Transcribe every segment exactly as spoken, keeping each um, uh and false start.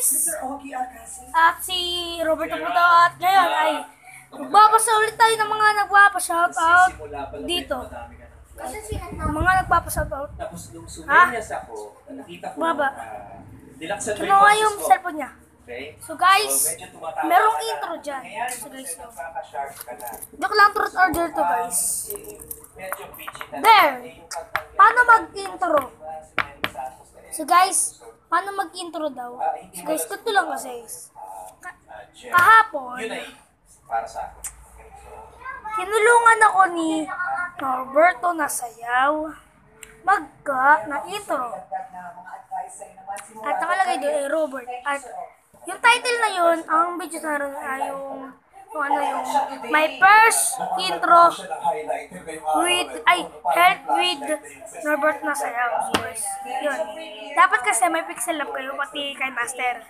guys! At si Roberto Puto at ngayon ay magbabasa ulit tayo ng mga nagpapa-shoutout dito. Mga nagpapa-shoutout. Ha? Baba. Kinuha yung cellphone niya. So guys, merong intro dyan. So guys, joke lang, truth or dare to guys. There! Paano mag-intro? So guys, paano mag-intro daw? So guys, ganito lang kasi. Kahapon, kinulungan ako ni Norberto na sayaw magka na intro. At nakalagay doon ay Robert. At yung title na yun, ang video na rin ay yung kung ano yung my first intro with ay help with Norbert na sayaw. So guys, yun. Dapat kasi may pixel lab kayo pati kay Master.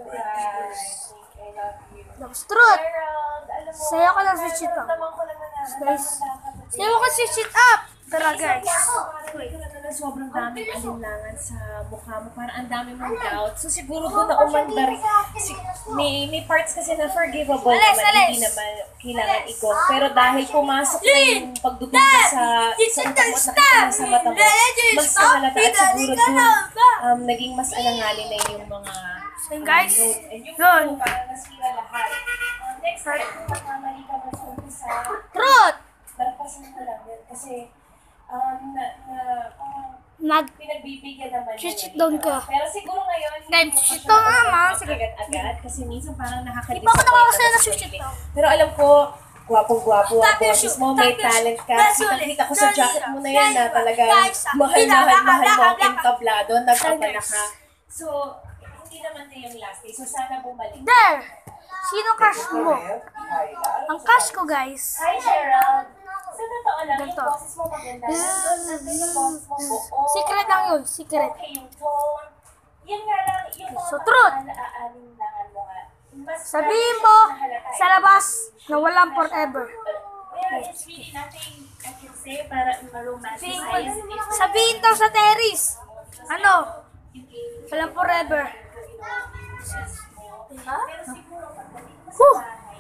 That's truth. Sayaw ka ng switch it up. Guys, sayaw ka switch it up. Tara guys. Wait. Sobrang daming alinlangan sa mukha mo. Parang ang dami mong doubt. So siguro doon na umandar. Si, may, may parts kasi na forgivable alis, naman. alis. Hindi naman kailangan i-go. Pero dahil pumasok na yung pagdugtong mo sa sa mata mo at nakita mo sa mata mo, mas nahalata at siguro doon um, naging mas alangalin na yung mga so guys, and yung yun. parang nasira lahat. Um, next time, kung magkamali ka mas umpisa, Truth! talapasan mo lang yun. Kasi Um, na, na, uh, Nag pinagbibigyan naman switch it down ka. Pero siguro ngayon, Guys, switch it down naman. Sige. agad-agad kasi minsan parang nakaka-disappoint. Di pa ako nakakasaya na switch it down. Pero alam ko, gwapong-gwapo ang Tap your boses shoe. mo, may Tap your talent shoe. ka. That's all. Kita ko sa jacket mo na yan na Guys, talagang guys, mahal-mahal-mahal mo ang guys, entablado, nagpapala guys. ka. So, hindi naman na yung last day. So, sana bumalik. There! Sino cash mo? Ang cash ko guys. Hi, Gerald! Sa totoo lang, yung Ganito. boses mo maganda. Yung boses mo buo. Secret lang yun, secret. Okay yung tone. Yun nga lang, yung mga So, truth. pang-aalinlangan mo nga. Mas Sabihin mo sa labas na walang forever. Well, it's really nothing I can say para ma-romanticize. Sabihin daw sa terrace. Ano? Walang forever. Diba? Huh!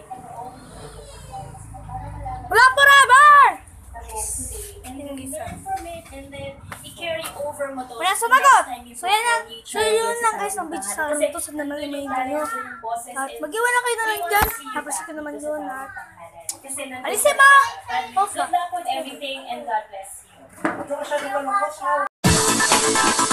Walang forever! And then learn from it and then i-carry over mo to. Wala sumagot! So yan lang. So yun lang guys ang video sa akin. Ito sa naman email nyo. At mag-iwan na kayo na lang dyan. Tapos ito naman yun. At alisin mo! Good luck with everything and God bless you.